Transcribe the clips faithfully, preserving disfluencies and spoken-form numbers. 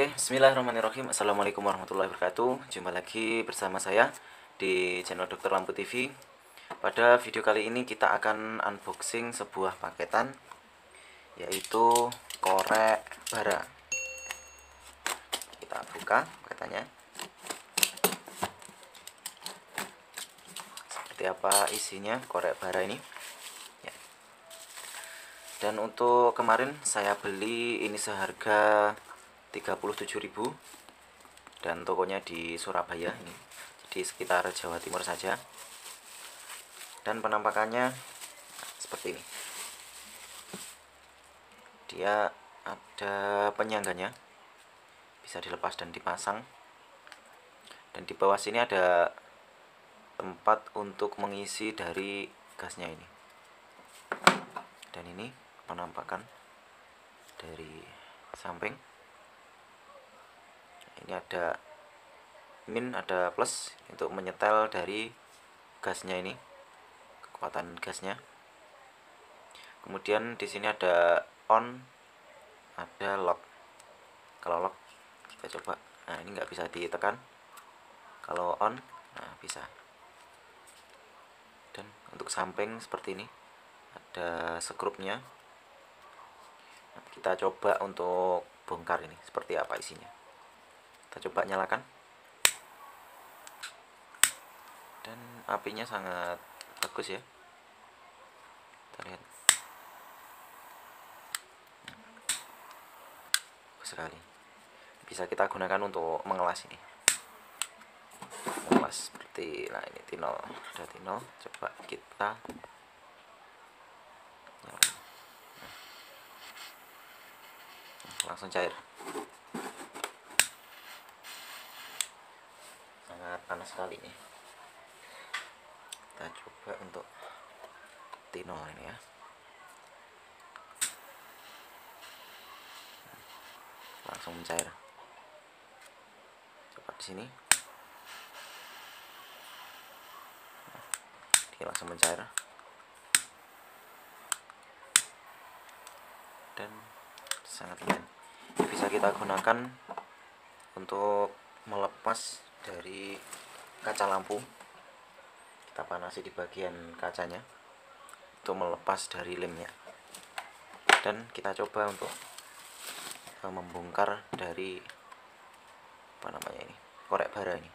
Oke, bismillahirrahmanirrahim. Assalamualaikum warahmatullahi wabarakatuh. Jumpa lagi bersama saya di channel Dokter Lampu T V. Pada video kali ini kita akan unboxing sebuah paketan, yaitu korek bara. Kita buka paketannya. Seperti apa isinya korek bara ini? Ya. Dan untuk kemarin saya beli ini seharga tiga puluh tujuh ribu, dan tokonya di Surabaya ini, jadi sekitar Jawa Timur saja. Dan penampakannya seperti ini. Dia ada penyangganya, bisa dilepas dan dipasang. Dan di bawah sini ada tempat untuk mengisi dari gasnya ini. Dan ini penampakan dari samping. Ini ada min, ada plus untuk menyetel dari gasnya ini, kekuatan gasnya. Kemudian di sini ada on, ada lock. Kalau lock kita coba, nah ini nggak bisa ditekan. Kalau on, nah bisa. Dan untuk samping seperti ini ada skrupnya. Nah, kita coba untuk bongkar ini seperti apa isinya. Kita coba nyalakan, dan apinya sangat bagus ya. Kita lihat, bagus sekali. Bisa kita gunakan untuk mengelas ini, mengelas seperti, nah ini tinol, ada tinol. Coba kita nyalakan, langsung cair. Sangat panas sekali nih. Kita coba untuk tinol ini ya. Langsung mencair. Coba di sini. Dia langsung mencair. Dan sangat ringan. Bisa kita gunakan untuk melepas dari kaca lampu. Kita panasi di bagian kacanya untuk melepas dari lemnya. Dan kita coba untuk membongkar dari apa namanya ini, korek bara ini.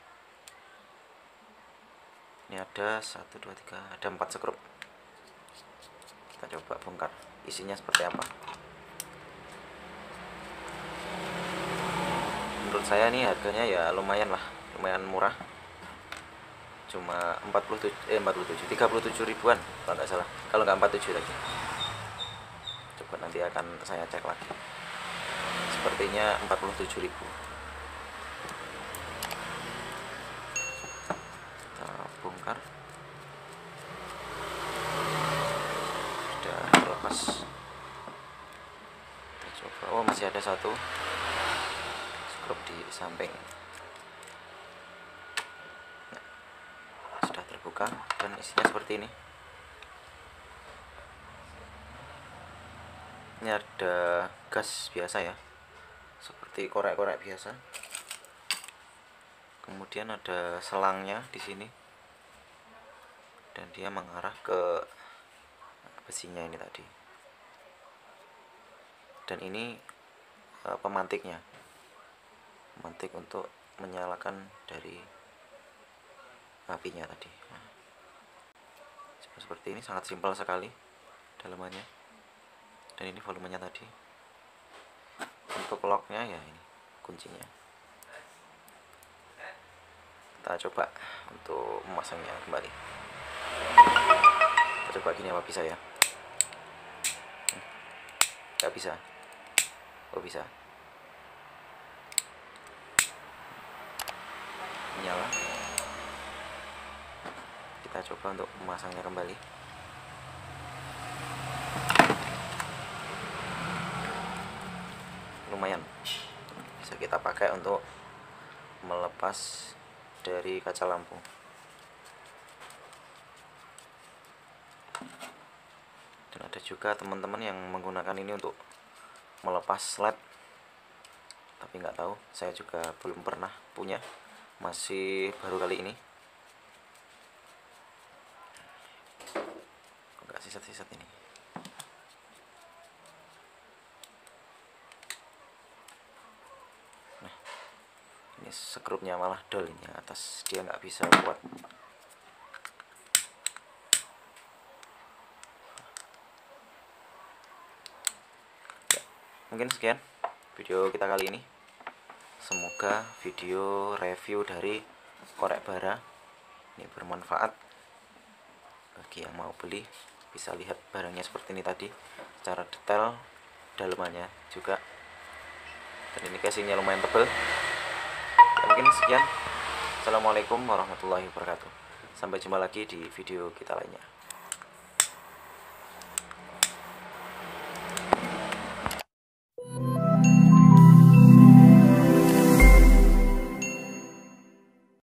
Ini ada satu, dua, tiga, ada empat skrup. Kita coba bongkar isinya seperti apa. Menurut saya nih harganya ya lumayan lah, lumayan murah. Cuma empat puluh tujuh, eh empat puluh tujuh, tiga puluh tujuh ribuan kalau nggak salah. Kalau nggak empat puluh tujuh lagi. Coba nanti akan saya cek lagi. Sepertinya empat puluh tujuh ribu. Kita bongkar. Sudah terlepas. Kita coba. Oh, masih ada satu skrup di samping. Nah, sudah terbuka dan isinya seperti ini. Ini ada gas biasa ya, seperti korek-korek biasa. Kemudian ada selangnya di sini, dan dia mengarah ke besinya ini tadi. Dan ini e, pemantiknya, pemantik untuk menyalakan dari apinya tadi. Nah, seperti ini, sangat simpel sekali dalamannya. Dan ini volumenya tadi. Untuk locknya ya ini kuncinya. Kita coba untuk memasangnya kembali. Kita coba gini, apa bisa ya? Gak bisa. Oh bisa. Nyala. Kita coba untuk memasangnya kembali. Lumayan, bisa kita pakai untuk melepas dari kaca lampu. Dan ada juga teman-teman yang menggunakan ini untuk melepas led. Kita tapi nggak tahu, saya juga belum pernah punya, masih baru kali ini. Nggak sisat-sisat ini. Nah, ini skrupnya malah dol ini atas, dia nggak bisa kuat. Ya, mungkin sekian video kita kali ini. Semoga video review dari korek bara ini bermanfaat bagi yang mau beli. Bisa lihat barangnya seperti ini tadi, secara detail, dalamannya juga, dan ini casingnya lumayan tebal. Ya, mungkin sekian. Assalamualaikum warahmatullahi wabarakatuh. Sampai jumpa lagi di video kita lainnya.